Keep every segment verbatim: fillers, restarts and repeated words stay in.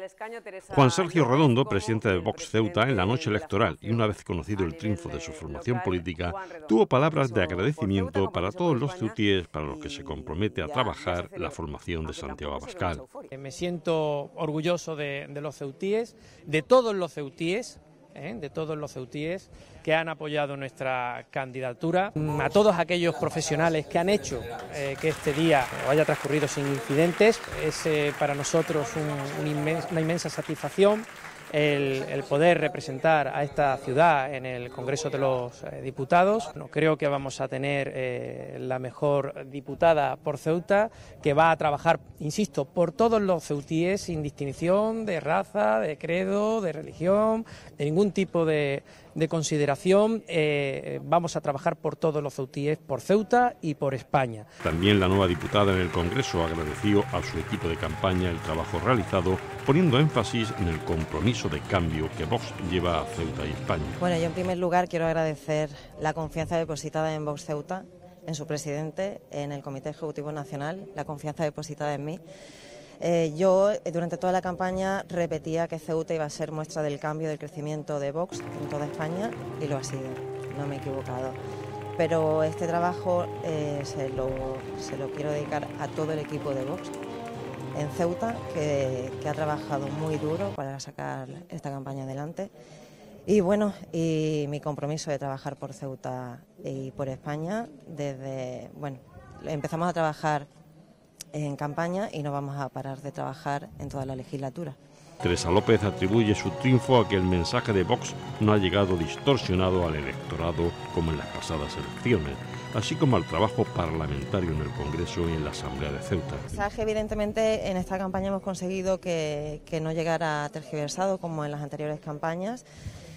escaño Teresa Juan Sergio Redondo, presidente de Vox Ceuta, en la noche electoral y una vez conocido el triunfo de su formación política, tuvo palabras de agradecimiento para todos los ceutíes para los que se compromete a trabajar la formación de Santiago Abascal. Me siento orgulloso de, de los ceutíes, de todos los ceutíes, ¿eh? de todos los ceutíes que han apoyado nuestra candidatura, a todos aquellos profesionales que han hecho eh, que este día haya transcurrido sin incidentes. Es eh, para nosotros un, un inmens, una inmensa satisfacción el, el poder representar a esta ciudad en el Congreso de los eh, Diputados. No, creo que vamos a tener eh, la mejor diputada por Ceuta, que va a trabajar, insisto, por todos los ceutíes, sin distinción de raza, de credo, de religión, de ningún tipo de, de consideración. Eh, vamos a trabajar por todos los ceutíes, por Ceuta y por España. También la nueva diputada en el Congreso agradeció a su equipo de campaña el trabajo realizado, poniendo énfasis en el compromiso de cambio que Vox lleva a Ceuta y España. Bueno, yo en primer lugar quiero agradecer la confianza depositada en Vox Ceuta, en su presidente, en el Comité Ejecutivo Nacional, la confianza depositada en mí. Eh, yo durante toda la campaña repetía que Ceuta iba a ser muestra del cambio, del crecimiento de Vox en toda España, y lo ha sido, no me he equivocado. Pero este trabajo eh, se, lo, se lo quiero dedicar a todo el equipo de Vox en Ceuta, que, que ha trabajado muy duro para sacar esta campaña adelante. Y bueno, y mi compromiso de trabajar por Ceuta y por España desde, bueno, empezamos a trabajar en campaña y no vamos a parar de trabajar en toda la legislatura. Teresa López atribuye su triunfo a que el mensaje de Vox no ha llegado distorsionado al electorado como en las pasadas elecciones, así como al trabajo parlamentario en el Congreso y en la Asamblea de Ceuta. El mensaje, evidentemente, en esta campaña hemos conseguido que, que no llegara tergiversado como en las anteriores campañas.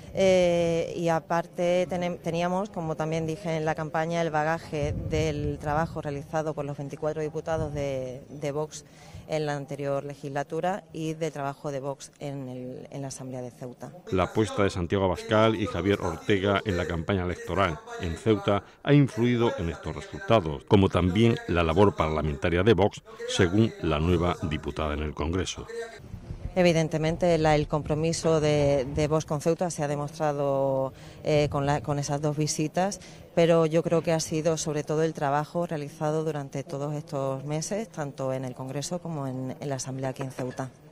Eh, y aparte ten, teníamos, como también dije en la campaña, el bagaje del trabajo realizado por los veinticuatro diputados de, de Vox en la anterior legislatura y del trabajo de Vox en, el, en la Asamblea de Ceuta. La apuesta de Santiago Abascal y Javier Ortega en la campaña electoral en Ceuta ha influido en estos resultados, como también la labor parlamentaria de Vox, según la nueva diputada en el Congreso. Evidentemente la, el compromiso de, de Vox con Ceuta se ha demostrado eh, con, la, con esas dos visitas, pero yo creo que ha sido sobre todo el trabajo realizado durante todos estos meses, tanto en el Congreso como en, en la Asamblea aquí en Ceuta.